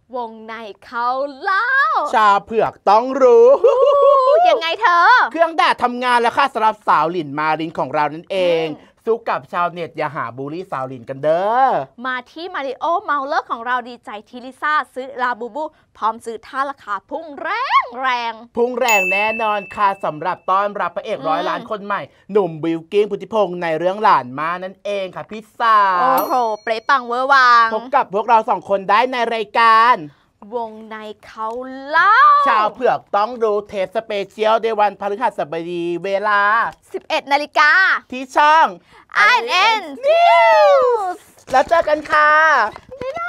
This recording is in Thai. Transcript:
วงในเขาเล่าชาเผือกต้องรู้ยังไงเธอเครื่องด่าทำงานแล้วค่ะสำหรับสาวหลินมารินของเรานั่นเองสู้กับชาวเน็ตอย่าหาบูลลี่สาวหลินกันเด้อมาที่มาริโอเมาเลอร์ของเราดีใจที่ลิซ่าซื้อลาบูบูพร้อมซื้อท่าราคาพุ่งแรงพุ่งแรงแน่นอนค่ะสำหรับต้อนรับพระเอก100 ล้านคนใหม่หนุ่มบิลกิ้งพุทธิพงศ์ในเรื่องหลานมานั่นเองค่ะพี่สาวโอ้โหเปรปังเวอร์วังพบกับพวกเรา2 คนได้ในรายการวงในเขาเล่าชาวเผือกต้องดูเทปสเปเชียลในวันพฤหัสบดีเวลา 11 นาฬิกาที่ช่อง INN News แล้วเจอกันค่ะบ๊ายบาย